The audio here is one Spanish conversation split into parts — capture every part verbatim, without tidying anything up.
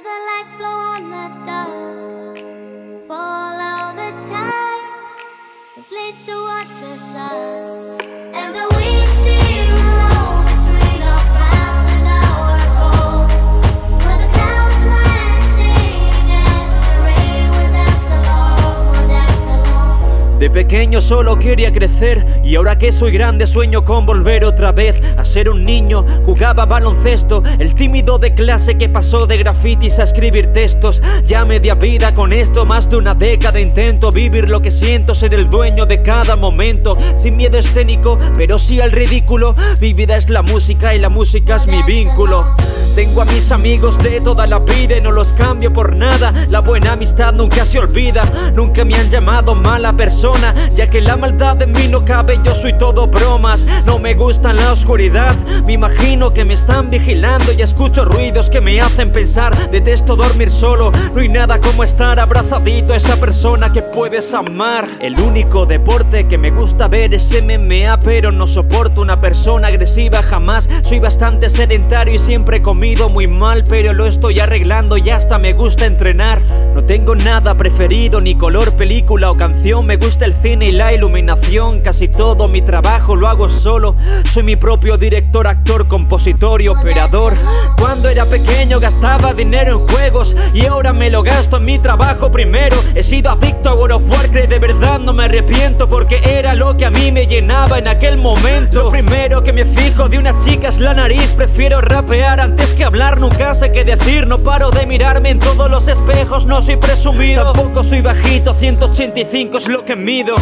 where the lights flow on the dark, follow the tide, it leads towards the sun, and the we steer alone between our path and our goal, where the clouds land sing and the rain will dance along, will dance along. De pequeño solo quería crecer y ahora que soy grande sueño con volver otra vez a ser un niño. Jugaba baloncesto, el tímido de clase que pasó de grafitis a escribir textos. Ya media vida con esto, más de una década intento vivir lo que siento, ser el dueño de cada momento, sin miedo escénico, pero sí al ridículo. Mi vida es la música y la música es mi vínculo. Tengo a mis amigos de toda la vida y no los cambio por nada. La buena amistad nunca se olvida, nunca me han llamado mala persona, ya que la maldad en mí no cabe, yo soy todo bromas. No me gusta la oscuridad, me imagino que me están vigilando y escucho ruidos que me hacen pensar. Detesto dormir solo, no hay nada como estar abrazadito a esa persona que puedes amar. El único deporte que me gusta ver es M M A, pero no soporto una persona agresiva jamás. Soy bastante sedentario y siempre he comido muy mal, pero lo estoy arreglando y hasta me gusta entrenar. No tengo nada preferido, ni color, película o canción. Me gusta el cine y la iluminación, casi todo mi trabajo lo hago solo. Soy mi propio director, actor, compositor y operador. Cuando era pequeño gastaba dinero en juegos y ahora me lo gasto en mi trabajo primero. He sido adicto a World of Warcraft y de verdad no me arrepiento, porque era lo que a mí me llenaba en aquel momento. Lo primero que me fijo de una chica es la nariz, prefiero rapear antes que hablar, nunca sé qué decir. No paro de mirarme en todos los espejos, no soy presumido, tampoco soy bajito, ciento ochenta y cinco es lo que mido.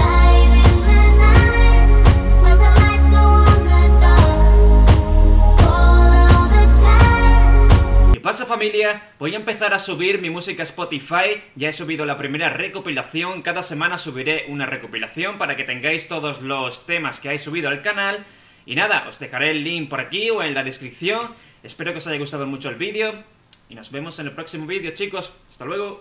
¿Qué pasa, familia? Voy a empezar a subir mi música a Spotify. Ya he subido la primera recopilación. Cada semana subiré una recopilación para que tengáis todos los temas que he subido al canal. Y nada, os dejaré el link por aquí o en la descripción. Espero que os haya gustado mucho el vídeo y nos vemos en el próximo vídeo, chicos. Hasta luego.